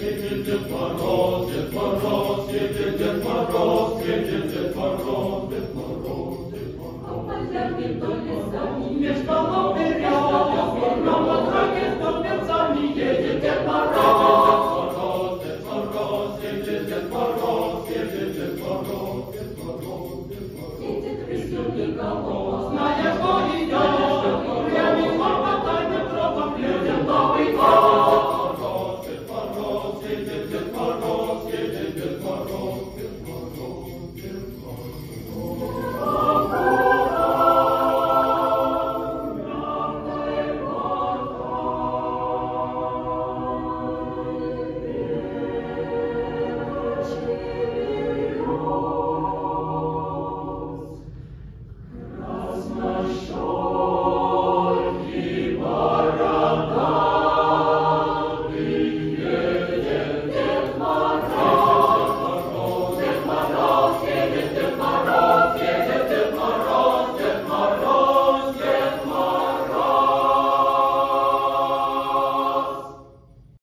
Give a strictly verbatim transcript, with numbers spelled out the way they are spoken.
Едет Дед Мороз, Дед Мороз, едет Дед Мороз, едет Дед Мороз, Дед Мороз, Дед Мороз. А полями то лесами, Между лопырями, на лодке с тупицами едет Дед Мороз. Дед Мороз, едет Дед Мороз, едет Дед Мороз, Дед Мороз, Дед Мороз. едет рысью и головой.